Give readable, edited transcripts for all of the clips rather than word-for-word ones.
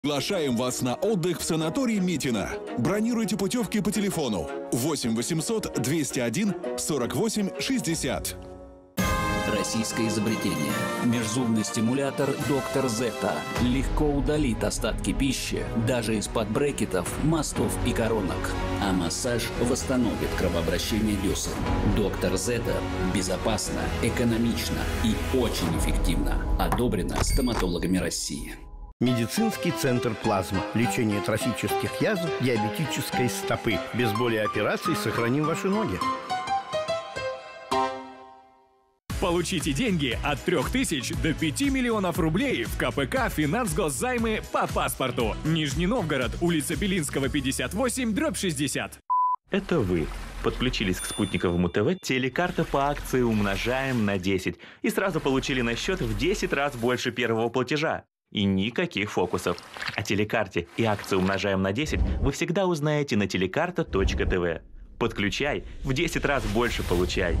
Приглашаем вас на отдых в санаторий Митино. Бронируйте путевки по телефону 8 800 201 48 60. Российское изобретение. Межзубный стимулятор «Доктор Зетта» легко удалит остатки пищи даже из-под брекетов, мостов и коронок. А массаж восстановит кровообращение десен. «Доктор Зетта» безопасно, экономично и очень эффективно. Одобрено стоматологами России. Медицинский центр «Плазма». Лечение трофических язв, диабетической стопы. Без боли и операций сохраним ваши ноги. Получите деньги от 3000 до 5 миллионов рублей в КПК «Финансгосзаймы» по паспорту. Нижний Новгород, улица Белинского, 58/60. Это вы подключились к спутниковому ТВ, телекарта по акции «Умножаем на 10» и сразу получили на счет в 10 раз больше первого платежа. И никаких фокусов. О телекарте и акции «Умножаем на 10» вы всегда узнаете на телекарта.тв. Подключай, в 10 раз больше получай.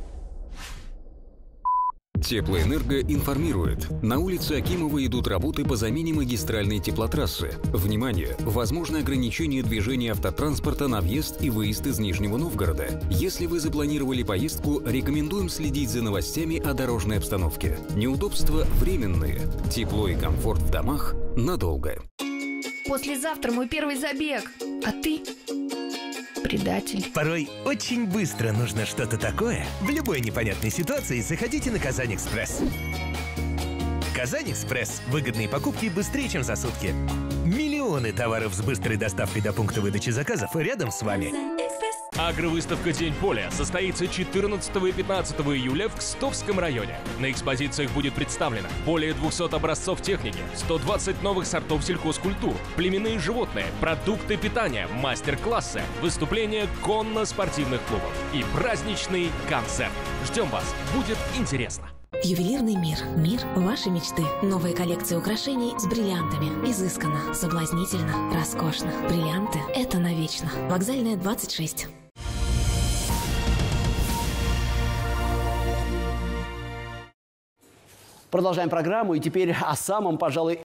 Теплоэнерго информирует. На улице Акимова идут работы по замене магистральной теплотрассы. Внимание! Возможно ограничение движения автотранспорта на въезд и выезд из Нижнего Новгорода. Если вы запланировали поездку, рекомендуем следить за новостями о дорожной обстановке. Неудобства временные. Тепло и комфорт в домах надолго. Послезавтра мой первый забег. А ты? Предатель. Порой очень быстро нужно что-то такое. В любой непонятной ситуации заходите на Казань-Экспресс. Казань-Экспресс. Выгодные покупки быстрее, чем за сутки. Миллионы товаров с быстрой доставкой до пункта выдачи заказов рядом с вами. Агровыставка «День поля» состоится 14 и 15 июля в Кстовском районе. На экспозициях будет представлено более 200 образцов техники, 120 новых сортов сельхозкультур, племенные животные, продукты питания, мастер-классы, выступления конно-спортивных клубов и праздничный концерт. Ждем вас, будет интересно. Ювелирный мир. Мир вашей мечты. Новая коллекция украшений с бриллиантами. Изысканно, соблазнительно, роскошно. Бриллианты – это навечно. Вокзальная, 26. Продолжаем программу, и теперь о самом, пожалуй,